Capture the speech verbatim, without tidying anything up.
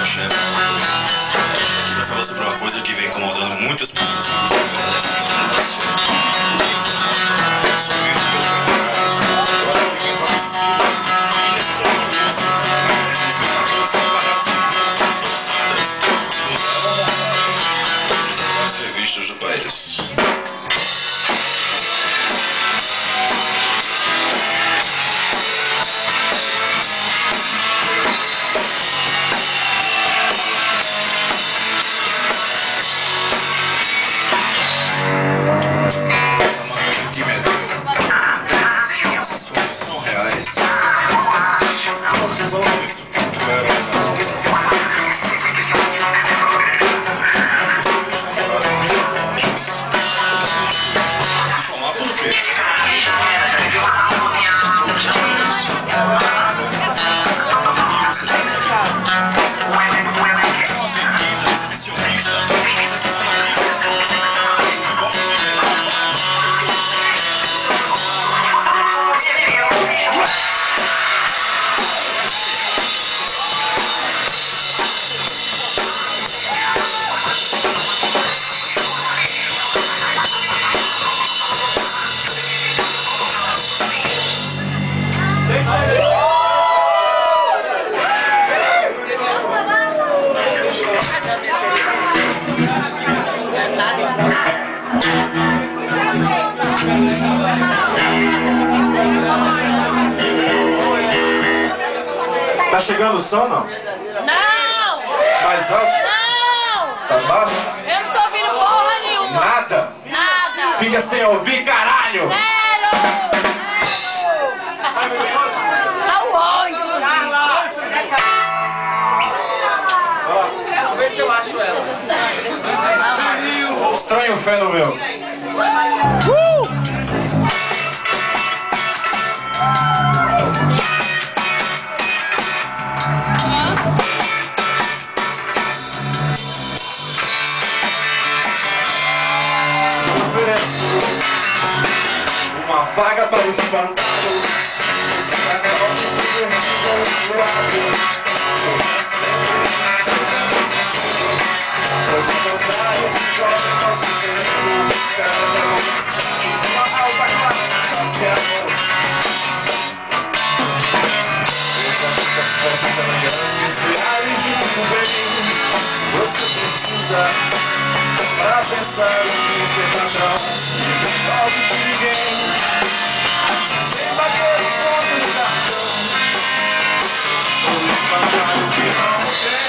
sou axé, pra aqui pra falar sobre uma coisa que vem incomodando muitas pessoas que gostam de morar assim, do axé. O que incomoda é o sumimento pelo carnaval. Agora eu vim pra cima, e nesse compromisso, a greve dos espectadores são paradas e não são usadas. Segundo ela, as principais revistas do país. Essa matéria que me deu, essas fontes são reais. Falando isso, tudo era uma nova. Você deixa namorado em lojas. Informar por quê? Tá chegando o som, não? Não! Mais alto? Não! Tá baixo? Eu não tô ouvindo porra nenhuma! Nada? Nada! Fica sem ouvir, caralho! Zero! Tá o ó, inclusive! Vamos ver se eu acho ela. Estranho o fé no meu. Uh! Uma vaga para o espantado. Esse cara é o destino do lado. Pois ao contrário, jovem não se vendo. Caras avançando, uma alta classe social. Veja muitas festas elegantes, viagens de muito bem. Você precisa pra pensar em quem ser patrão e melhor do que ninguém. Sem bater o ponto no cartão, ou espalhar o que não tem.